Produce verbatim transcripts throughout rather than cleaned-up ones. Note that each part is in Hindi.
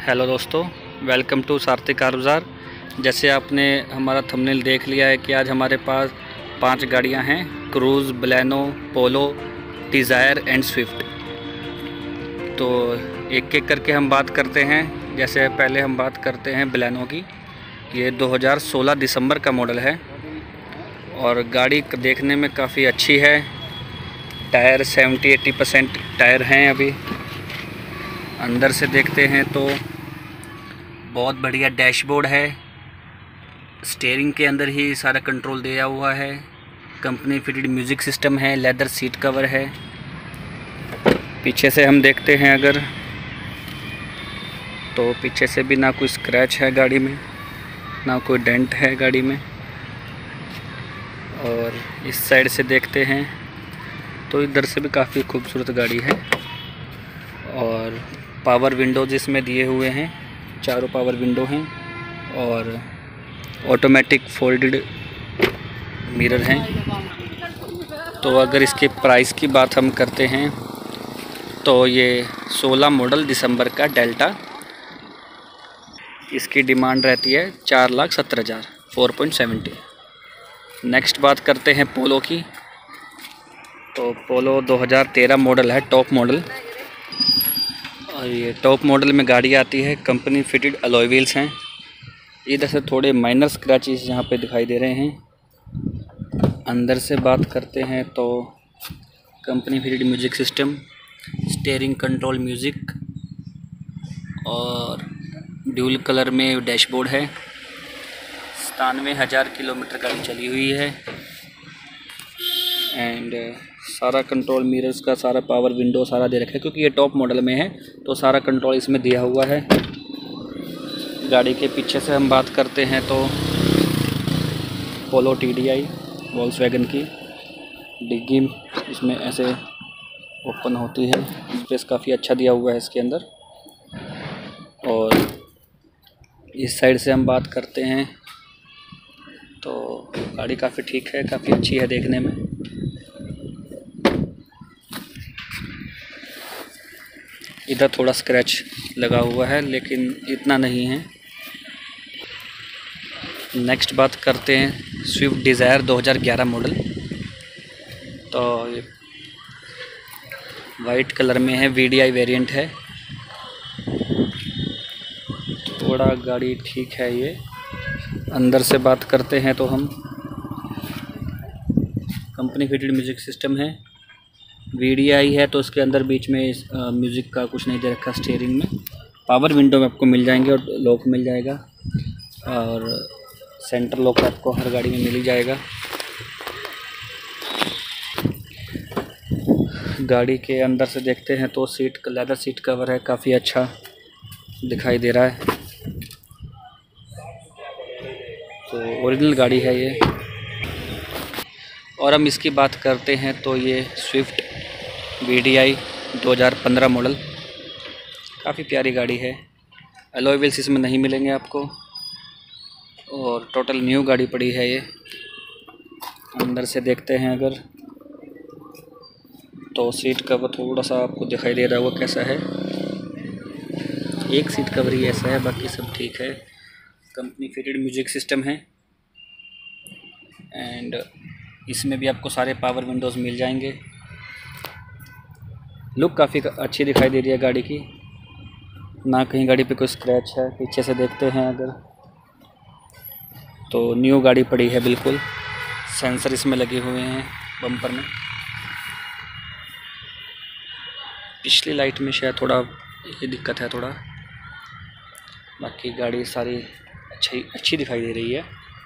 हेलो दोस्तों, वेलकम टू सारथी कार बाज़ार। जैसे आपने हमारा थंबनेल देख लिया है कि आज हमारे पास पांच गाड़ियां हैं, Cruze, Baleno, Polo, Dzire and Swift. तो एक एक करके हम बात करते हैं। जैसे पहले हम बात करते हैं बलेनो की। ये दो हज़ार सोलह दिसंबर का मॉडल है और गाड़ी देखने में काफ़ी अच्छी है। Tyre seventy eighty percent tyre हैं। अभी अंदर से देखते हैं तो बहुत बढ़िया डैशबोर्ड है। स्टीयरिंग के अंदर ही सारा कंट्रोल दिया हुआ है। कंपनी फिटेड म्यूज़िक सिस्टम है। लेदर सीट कवर है। पीछे से हम देखते हैं अगर तो पीछे से भी ना कोई स्क्रैच है गाड़ी में, ना कोई डेंट है गाड़ी में। और इस साइड से देखते हैं तो इधर से भी काफ़ी खूबसूरत गाड़ी है। और पावर विंडोज इसमें दिए हुए हैं, चारों पावर विंडो हैं और ऑटोमेटिक फोल्डेड मिरर हैं। तो अगर इसके प्राइस की बात हम करते हैं तो ये सोलह मॉडल दिसंबर का डेल्टा, इसकी डिमांड रहती है चार लाख सत्तर हज़ार फोर पॉइंट सेवेंटी। नेक्स्ट बात करते हैं पोलो की। तो पोलो दो हज़ार तेरह मॉडल है, टॉप मॉडल। और ये टॉप मॉडल में गाड़ी आती है। कंपनी फिटेड अलॉय व्हील्स हैं। इधर से थोड़े माइनर स्क्रैचेस यहाँ पे दिखाई दे रहे हैं। अंदर से बात करते हैं तो company fitted music system, steering control music और ड्यूल कलर में डैशबोर्ड है। सतानवे हज़ार किलोमीटर गाड़ी चली हुई है। एंड सारा कंट्रोल मिरर्स का, सारा पावर विंडो सारा दे रखा है क्योंकि ये टॉप मॉडल में है तो सारा कंट्रोल इसमें दिया हुआ है। गाड़ी के पीछे से हम बात करते हैं तो Polo T D I Volkswagen की डिग्गी इसमें ऐसे ओपन होती है। स्पेस काफ़ी अच्छा दिया हुआ है इसके अंदर। और इस साइड से हम बात करते हैं तो गाड़ी काफ़ी ठीक है, काफ़ी अच्छी है देखने में। इधर थोड़ा स्क्रैच लगा हुआ है लेकिन इतना नहीं है। नेक्स्ट बात करते हैं स्विफ्ट डिज़ायर दो हज़ार ग्यारह मॉडल। तो ये वाइट कलर में है, वी डी आई वेरिएंट है। थोड़ा गाड़ी ठीक है ये। अंदर से बात करते हैं तो हम कंपनी फिटेड म्यूज़िक सिस्टम है। वी डी आई है तो उसके अंदर बीच में म्यूज़िक का कुछ नहीं दे रखा। स्टीयरिंग में पावर विंडो में आपको मिल जाएंगे और लॉक मिल जाएगा और सेंटर लॉक आपको हर गाड़ी में मिल ही जाएगा। गाड़ी के अंदर से देखते हैं तो सीट लेदर सीट कवर है, काफ़ी अच्छा दिखाई दे रहा है। तो ओरिजिनल गाड़ी है ये। और हम इसकी बात करते हैं तो ये स्विफ्ट वी डी आई दो हज़ार पंद्रह मॉडल, काफ़ी प्यारी गाड़ी है। अलॉय व्हील्स इसमें नहीं मिलेंगे आपको और टोटल न्यू गाड़ी पड़ी है ये। अंदर से देखते हैं अगर तो सीट कवर थोड़ा सा आपको दिखाई दे रहा होगा कैसा है। एक सीट कवर ही ऐसा है, बाकी सब ठीक है। कंपनी फिटेड म्यूज़िक सिस्टम है एंड इसमें भी आपको सारे पावर विंडोज़ मिल जाएंगे। लुक काफ़ी अच्छी दिखाई दे रही है गाड़ी की, ना कहीं गाड़ी पे कोई स्क्रैच है। पीछे से देखते हैं अगर तो न्यू गाड़ी पड़ी है बिल्कुल। सेंसर इसमें लगे हुए हैं बम्पर में। पिछली लाइट में शायद थोड़ा ये दिक्कत है थोड़ा, बाकी गाड़ी सारी अच्छी अच्छी दिखाई दे रही है।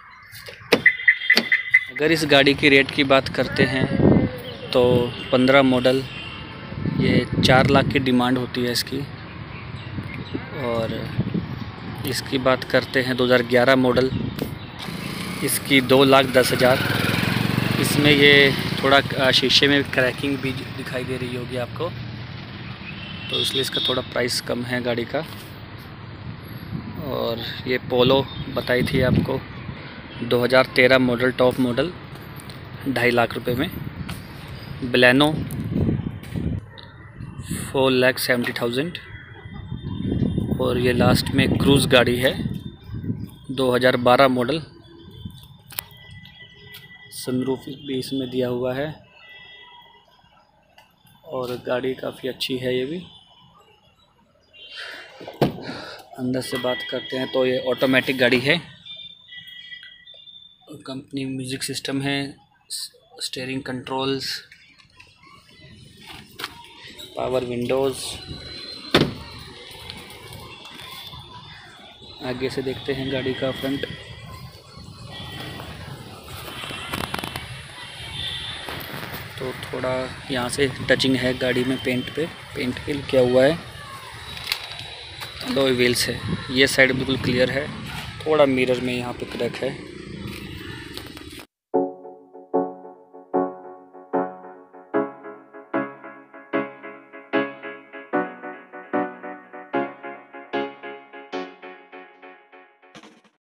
अगर इस गाड़ी की रेट की बात करते हैं तो पंद्रह मॉडल ये चार लाख की डिमांड होती है इसकी। और इसकी बात करते हैं दो हज़ार ग्यारह मॉडल, इसकी दो लाख दस हज़ार। इसमें ये थोड़ा शीशे में क्रैकिंग भी दिखाई दे रही होगी आपको, तो इसलिए इसका थोड़ा प्राइस कम है गाड़ी का। और ये पोलो बताई थी आपको दो हज़ार तेरह मॉडल, टॉप मॉडल, ढाई लाख रुपए में। Baleno four lakh seventy thousand. और ये लास्ट में क्रूज़ गाड़ी है, दो हज़ार बारह मॉडल। सनरूफ भी इसमें दिया हुआ है और गाड़ी काफ़ी अच्छी है। ये भी अंदर से बात करते हैं तो ये ऑटोमेटिक गाड़ी है। कंपनी म्यूज़िक सिस्टम है, स्टीयरिंग कंट्रोल्स, पावर विंडोज़। आगे से देखते हैं गाड़ी का फ्रंट। तो थोड़ा यहाँ से टचिंग है गाड़ी में, पेंट पे पेंट पे किया हुआ है। अलॉय व्हील्स है। ये साइड बिल्कुल क्लियर है, थोड़ा मिरर में यहाँ पे क्रैक है।